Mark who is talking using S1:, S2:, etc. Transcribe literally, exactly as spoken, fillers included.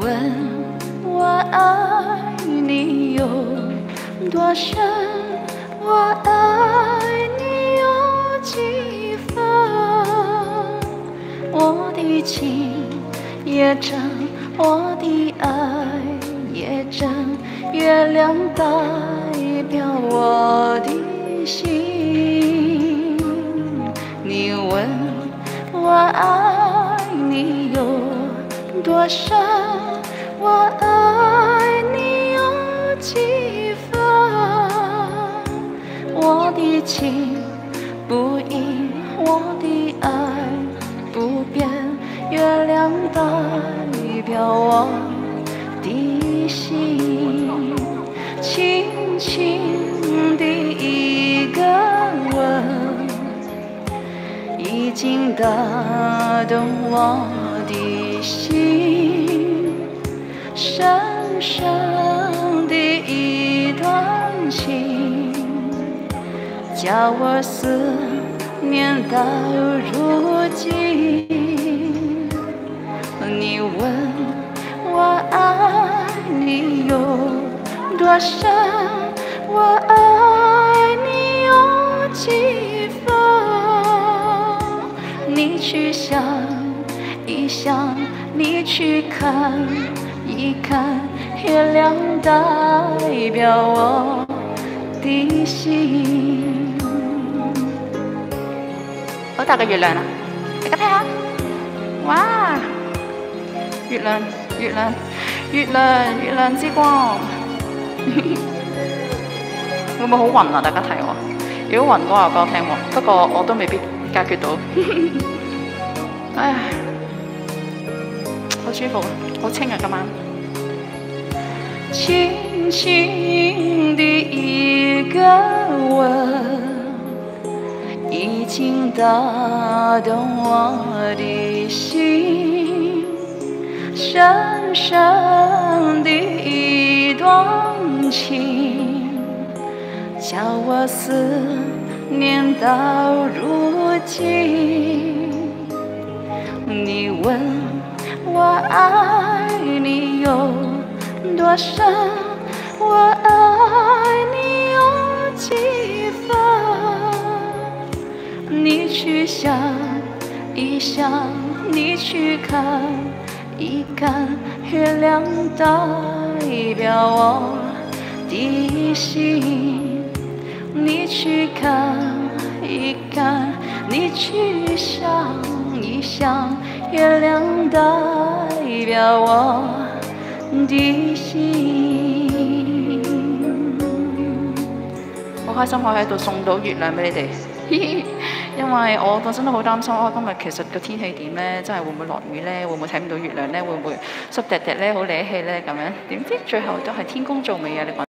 S1: 问我爱你有多深，我爱你有几分？我的情也真，我的爱也真，月亮代表我的心。你问我爱你有多深，我爱你有几分？我的情不移，我的爱不变，月亮代表我的心。轻轻的一个吻，已经打动我的心。深深的一段情，叫我思念到如今。你问我爱你有多深，我爱你有几分？你去想一想，你去看一看，月亮代表我的心。好大個月亮啊！大家睇下，哇！月亮，月亮，月亮，月亮之光，會唔會好暈啊？大家睇我，如果暈嘅話，俾我聽喎。不過我都未必解決到。唉，好舒服，好清啊今晚。輕輕的一個吻，已經打動我的心。深深的一段情，叫我思念到如今。你问我爱你有多深，我爱你有几分？你去想一想，你去看一看，月亮代表我的心。你去看一看，你去想一想，月亮代表我的心。好開心可以喺度送到月亮俾你哋。因為我本身都好擔心，哦，今日其實個天氣點呢？真係會唔會落雨呢？會唔會睇唔到月亮呢？會唔會濕滴滴呢？好嗲氣呢？咁樣點知最後都係天公造美啊！你講